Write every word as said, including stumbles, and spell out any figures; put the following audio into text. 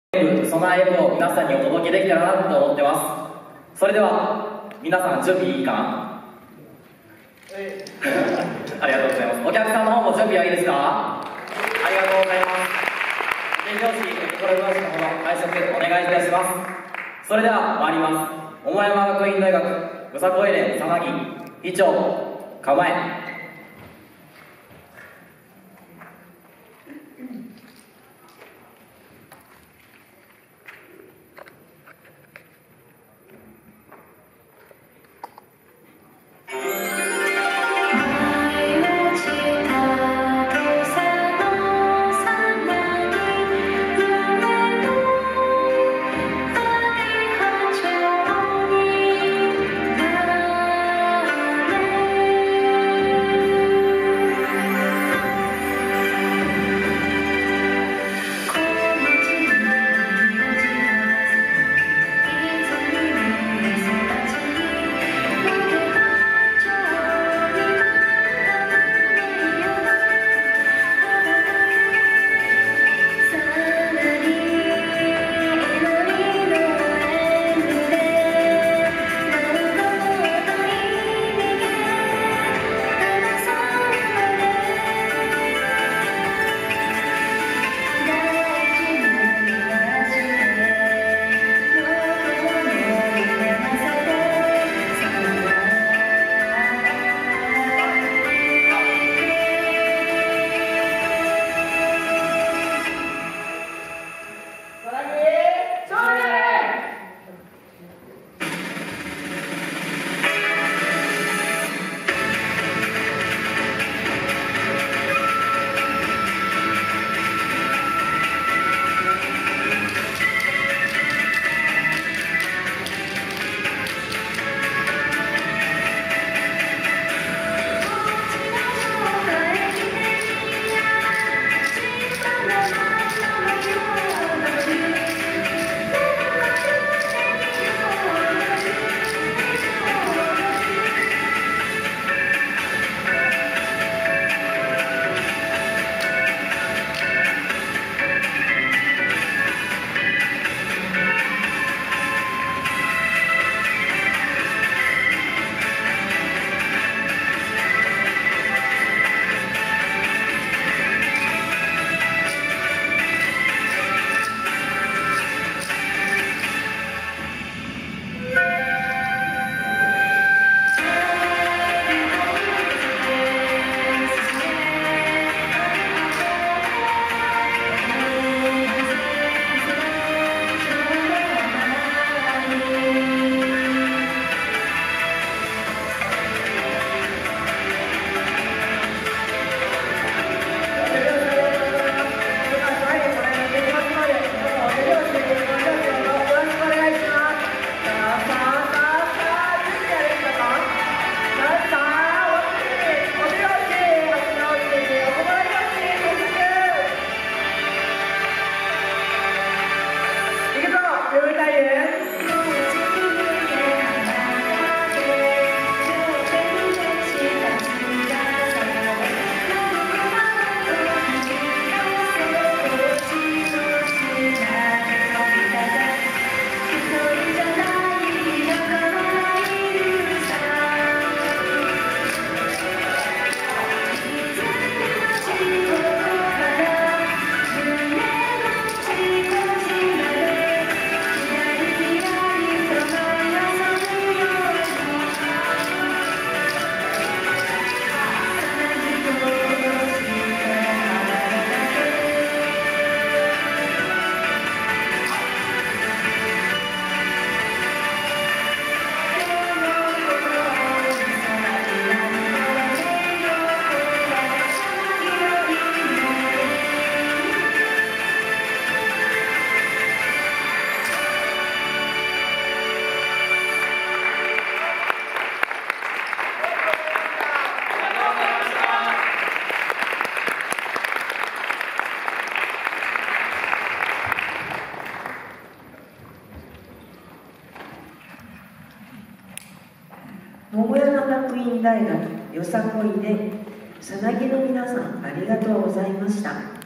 その演舞を皆さんにお届けできたらなと思ってます。それでは皆さん準備いいかなありがとうございます。お客さんの方も準備はいいですか？ありがとうございます。手拍子心拍子のほど拝借お願いいたします。それでは参ります。桃山学院大学よさこい連さなぎ議長構え。 桃山学院大学よさこいでさなぎの皆さん、ありがとうございました。